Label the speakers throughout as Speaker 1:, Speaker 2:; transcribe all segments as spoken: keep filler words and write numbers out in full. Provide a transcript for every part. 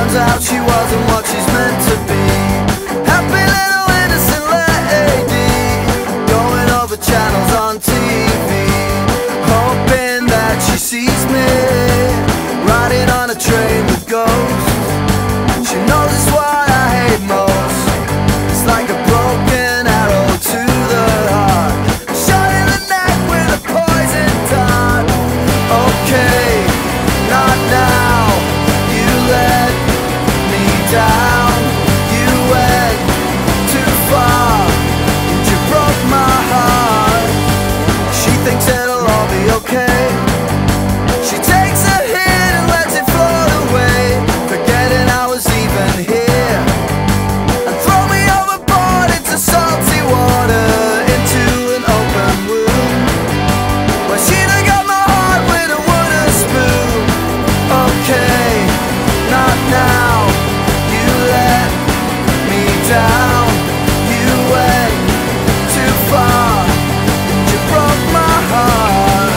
Speaker 1: Turns out she wasn't what she's meant to be. Happy little innocent lady, going over channels on T V, hoping that she sees me riding on a train with ghosts. She knows it's what I hate most. It's like a broken arrow to the heart, shot in the neck with a poison dart. Okay, not now. You let me down. You went too far and you broke my heart. She thinks it'll all be okay. She takes a hit and lets it float away, forgetting I was even here, and throw me overboard into salty water, into an open wound where she'd have got my heart with a wooden spoon. Okay, not now. You let me down. You went too far and you broke my heart.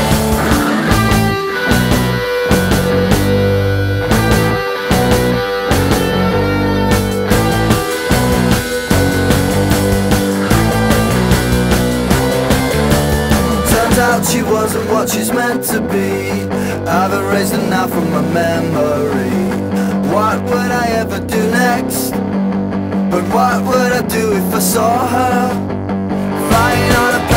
Speaker 1: Turns out she wasn't what she's meant to be. I've erased her now from my memory. What would I ever do next? But what would I do if I saw her flying on a